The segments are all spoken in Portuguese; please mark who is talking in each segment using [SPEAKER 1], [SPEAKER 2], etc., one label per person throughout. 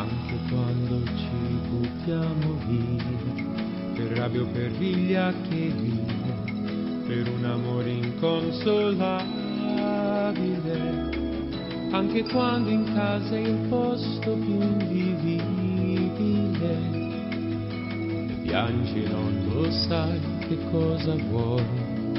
[SPEAKER 1] Anche quando ci buttiamo via, per rabbia o per viglia che vive, per un amore inconsolabile. Anche quando in casa è il posto più invivibile, e piangi non lo sai che cosa vuoi.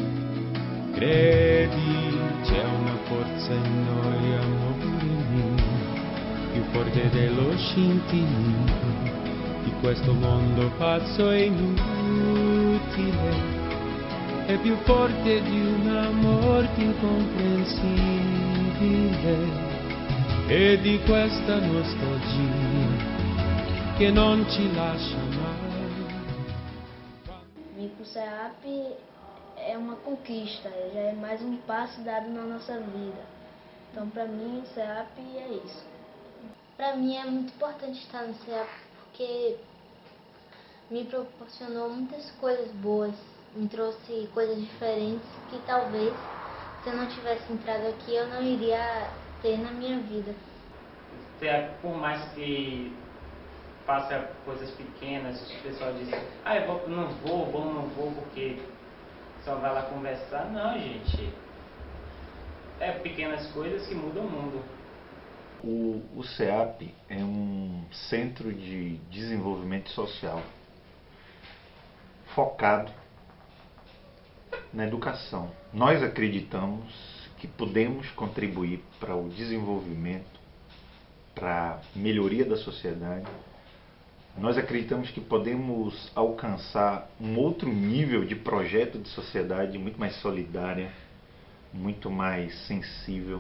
[SPEAKER 1] Credi, c'è una forza in noi, amore mio, più forte dello scintillio di questo mondo pazzo e inutile. È più forte di un amor incomprensibile e di questa nostalgia che non ci lascia mai.
[SPEAKER 2] Vir pro SEAP é uma conquista, já é mais um passo dado na nossa vida. Então, para mim, o SEAP é isso.
[SPEAKER 3] Para mim é muito importante estar no SEAP porque me proporcionou muitas coisas boas, me trouxe coisas diferentes que talvez, se eu não tivesse entrado aqui, eu não iria ter na minha vida.
[SPEAKER 4] Por mais que faça coisas pequenas, o pessoal diz, eu não vou porque só vai lá conversar. Não, gente, é pequenas coisas que mudam o mundo.
[SPEAKER 5] O SEAP é um centro de desenvolvimento social focado na educação. Nós acreditamos que podemos contribuir para o desenvolvimento, para a melhoria da sociedade. Nós acreditamos que podemos alcançar um outro nível de projeto de sociedade muito mais solidária, muito mais sensível.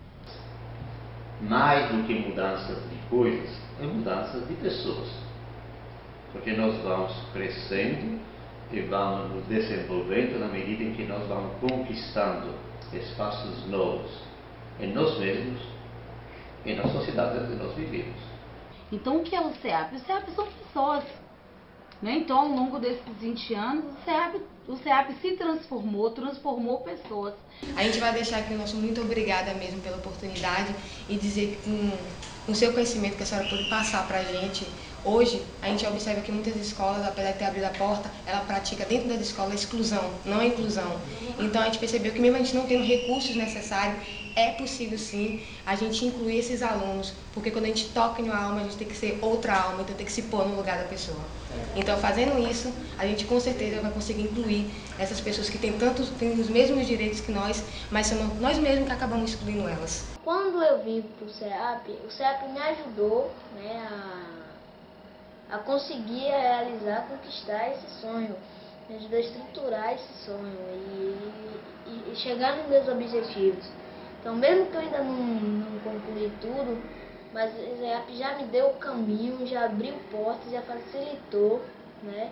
[SPEAKER 6] Mais do que mudanças de coisas, é mudanças de pessoas. Porque nós vamos crescendo e vamos nos desenvolvendo na medida em que nós vamos conquistando espaços novos em nós mesmos e na sociedade onde nós vivemos.
[SPEAKER 7] Então, o que é o SEAP? O SEAP são pessoas, né? Então, ao longo desses 20 anos, o SEAP se transformou pessoas.
[SPEAKER 8] A gente vai deixar aqui o nosso muito obrigada mesmo pela oportunidade e dizer que com o seu conhecimento que a senhora pôde passar para a gente, hoje a gente observa que muitas escolas, apesar de ter abrido a porta, ela pratica dentro das escolas a exclusão, não a inclusão. Então a gente percebeu que mesmo a gente não tendo recursos necessários, é possível sim a gente incluir esses alunos, porque quando a gente toca em uma alma, a gente tem que ser outra alma, então tem que se pôr no lugar da pessoa. Então fazendo isso, a gente com certeza vai conseguir incluir essas pessoas que têm os mesmos direitos que nós, mas são nós mesmos que acabamos excluindo elas.
[SPEAKER 2] Quando eu vim para o SEAP me ajudou, né, a conseguir realizar, conquistar esse sonho, me ajudou a estruturar esse sonho e chegar nos meus objetivos. Então, mesmo que eu ainda não concluí tudo, mas o SEAP já me deu o caminho, já abriu portas, já facilitou, né,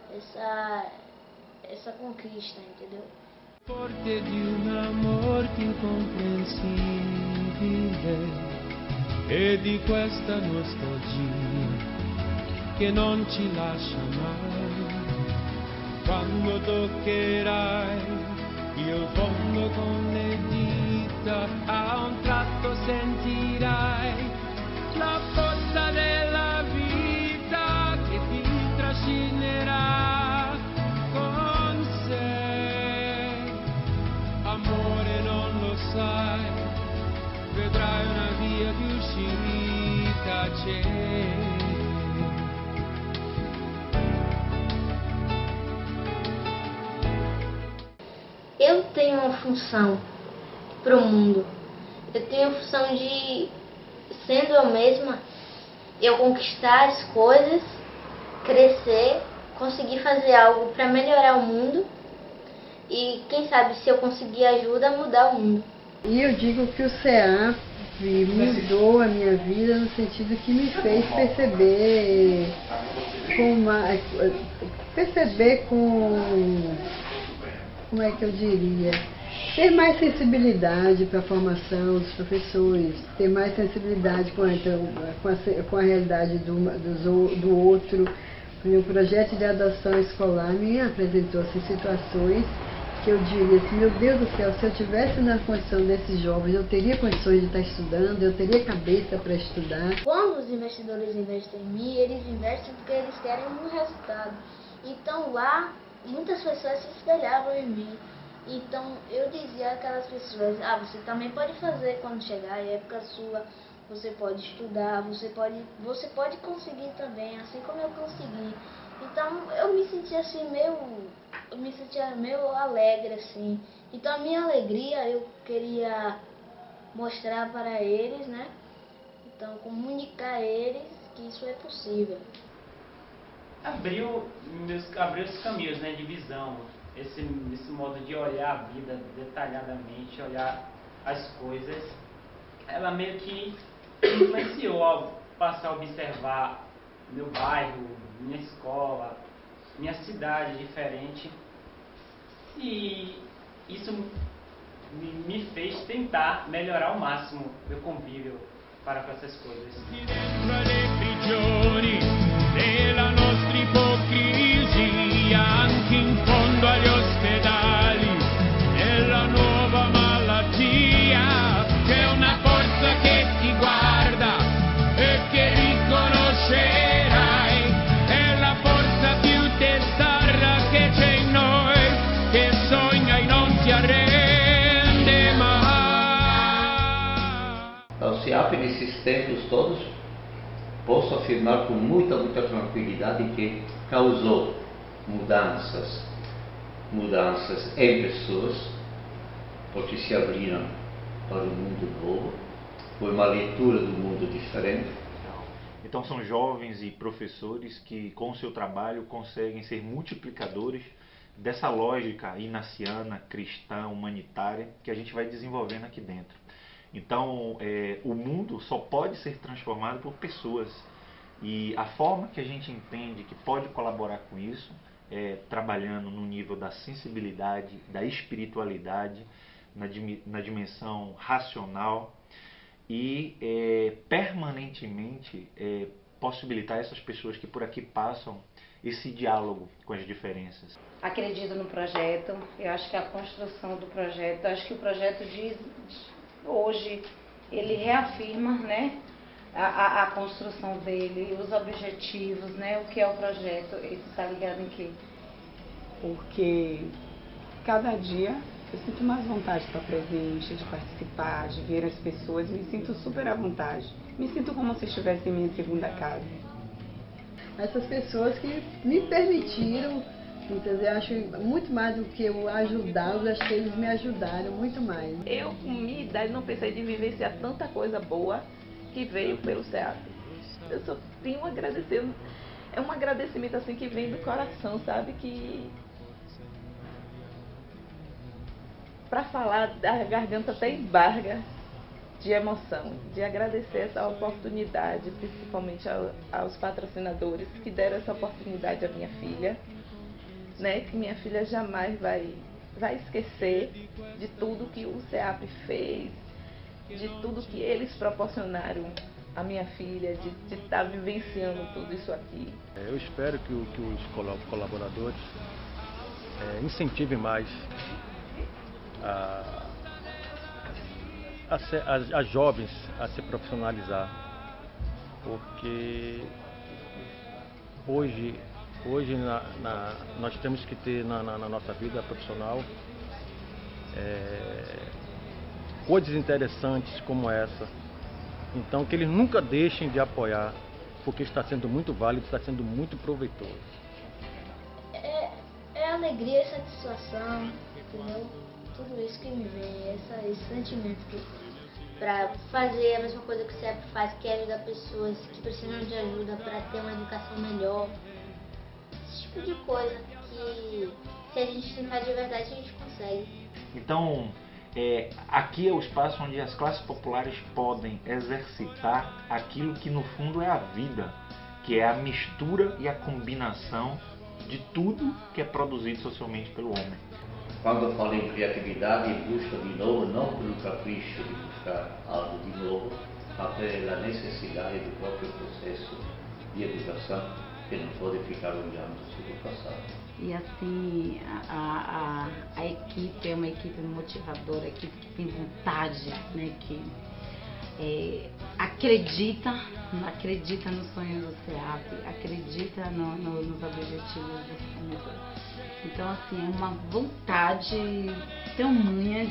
[SPEAKER 2] essa conquista, entendeu?
[SPEAKER 1] Forte di un amor incomprensibile e di questa nostalgia che non ci lascia mai. Quando toccherai il fondo con le dita, a un tratto sentirai la forza della vita che ti trascinerà con sé. Amore, non lo sai, vedrai una via di uscita c'è.
[SPEAKER 3] Eu tenho uma função para o mundo. Eu tenho a função de, sendo eu mesma, eu conquistar as coisas, crescer, conseguir fazer algo para melhorar o mundo e, quem sabe, se eu conseguir ajuda, mudar o mundo.
[SPEAKER 9] E eu digo que o SEAP mudou a minha vida no sentido que me fez perceber como é que eu diria, ter mais sensibilidade para a formação dos professores, ter mais sensibilidade com a realidade do outro. O meu projeto de adoção escolar me apresentou situações que eu diria assim, meu Deus do céu, se eu tivesse na condição desses jovens, eu teria condições de estar estudando, eu teria cabeça para estudar.
[SPEAKER 2] Quando os investidores investem em mim, eles investem porque eles querem um resultado. Então lá, muitas pessoas se espelhavam em mim. Então eu dizia àquelas pessoas, você também pode fazer quando chegar a época sua, você pode estudar, você pode conseguir também, assim como eu consegui. Então eu me sentia assim meio alegre assim. Então a minha alegria eu queria mostrar para eles, né? Então comunicar a eles que isso é possível.
[SPEAKER 4] Abriu os caminhos, né, de visão, esse modo de olhar a vida detalhadamente, olhar as coisas. Ela meio que influenciou ao passar a observar meu bairro, minha escola, minha cidade diferente, e isso me fez tentar melhorar ao máximo meu convívio para com essas coisas.
[SPEAKER 1] Della nostra ipocrisia, anche in fondo agli ospedali, nella nuova malattia, c'è una forza che ti guarda e che riconoscerai, è la forza più testarda che c'è in noi, che sogna e non si arrende mai.
[SPEAKER 6] Ao SEAP, nesses tempos todos, posso afirmar com muita tranquilidade que causou mudanças em pessoas, porque se abriram para um mundo novo, foi uma leitura do mundo diferente.
[SPEAKER 5] Então são jovens e professores que com o seu trabalho conseguem ser multiplicadores dessa lógica inaciana, cristã, humanitária que a gente vai desenvolvendo aqui dentro. Então, o mundo só pode ser transformado por pessoas. E a forma que a gente entende que pode colaborar com isso é trabalhando no nível da sensibilidade, da espiritualidade, na dimensão racional e permanentemente possibilitar essas pessoas que por aqui passam esse diálogo com as diferenças.
[SPEAKER 7] Acredito no projeto, eu acho que a construção do projeto, acho que o projeto diz... Hoje ele reafirma, né, a construção dele, os objetivos, né, o que é o projeto, ele está ligado em quê?
[SPEAKER 10] Porque cada dia eu sinto mais vontade de estar presente, de participar, de ver as pessoas, me sinto super à vontade, me sinto como se estivesse em minha segunda casa.
[SPEAKER 9] Essas pessoas que me permitiram, entendeu? Eu acho muito mais do que eu ajudá-los, acho que eles me ajudaram muito mais.
[SPEAKER 11] Eu, com minha idade, não pensei de vivenciar tanta coisa boa que veio pelo SEAP. Eu só tenho a agradecer, é um agradecimento assim que vem do coração, sabe? Que para falar, a garganta até embarga de emoção, de agradecer essa oportunidade, principalmente aos patrocinadores que deram essa oportunidade à minha filha. Né, que minha filha jamais vai esquecer de tudo que o SEAP fez, de tudo que eles proporcionaram à minha filha, de estar vivenciando tudo isso aqui.
[SPEAKER 12] Eu espero que os colaboradores incentivem mais as jovens a se profissionalizar, porque hoje nós temos que ter na nossa vida profissional coisas interessantes como essa. Então que eles nunca deixem de apoiar, porque está sendo muito válido, está sendo muito proveitoso.
[SPEAKER 2] É alegria e satisfação, entendeu? Tudo isso que me vem, esse sentimento
[SPEAKER 3] para fazer a mesma coisa que o SEAP faz, que é ajudar pessoas que precisam de ajuda para ter uma educação melhor. Esse tipo de coisa que, se a gente tentar de verdade, a gente consegue.
[SPEAKER 5] Então, aqui é o espaço onde as classes populares podem exercitar aquilo que no fundo é a vida, que é a mistura e a combinação de tudo que é produzido socialmente pelo homem.
[SPEAKER 6] Quando eu falo em criatividade, busca de novo, não pelo capricho de buscar algo de novo, mas pela necessidade do próprio processo de educação, que não pode ficar olhando sobre o passado.
[SPEAKER 7] E assim, a equipe é uma equipe motivadora, equipe que tem vontade, né, que acredita no sonho do CEAP, acredita nos objetivos do centro. Então, assim, é uma vontade tamanha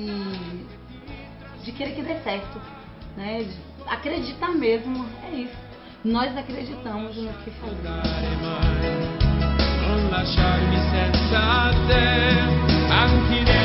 [SPEAKER 7] de querer que dê certo, né? De acreditar mesmo, é isso. Nós acreditamos no que fazemos.
[SPEAKER 1] Non lasciarmi senza te, anche